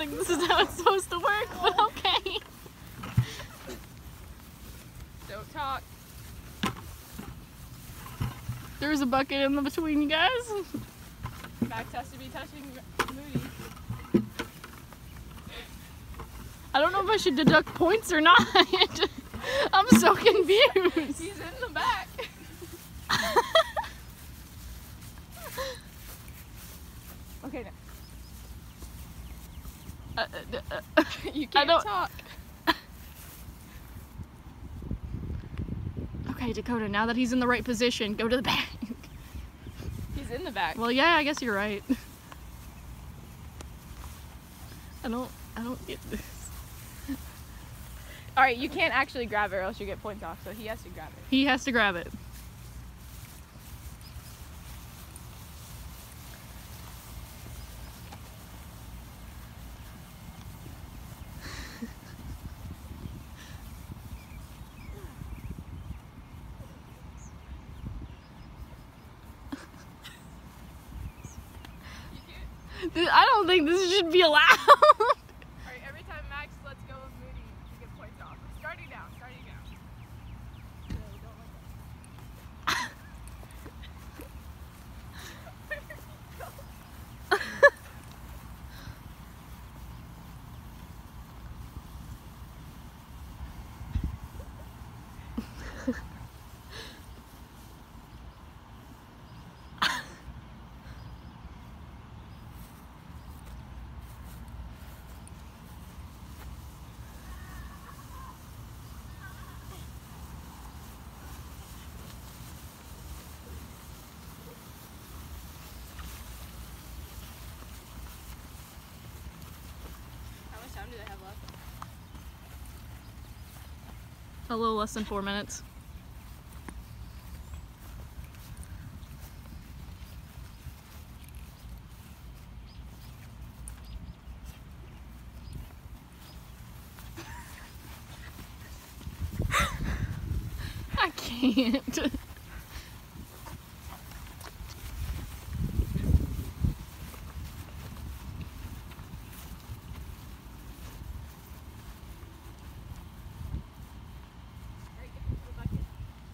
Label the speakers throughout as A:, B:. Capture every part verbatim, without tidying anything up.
A: think this is how it's supposed to work, but okay.
B: Don't talk.
A: There's a bucket in the between you guys.
B: Max has to be touching Moody.
A: I don't know if I should deduct points or not. I'm so confused.
B: He's in the back. Okay, now.
A: Uh, uh, uh,
B: You can't
A: don't-
B: talk.
A: Okay, Dakota, now that he's in the right position, go to the back.
B: He's in the back.
A: Well, yeah, I guess you're right. I don't, I don't get this.
B: Alright, you can't actually grab it or else you get points off, so he has to grab it.
A: He has to grab it. I don't think this should be allowed.
B: Alright, every time Max lets go of Moody, you get points off. Starting now, starting now. No, don't let go. How much time do they have left?
A: A little less than four minutes. I can't.
B: Alright, get into the bucket.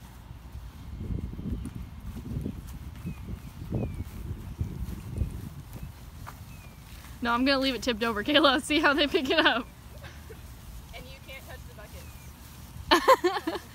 A: No, I'm gonna leave it tipped over. Kayla, see how they pick it up.
B: And you can't touch the bucket.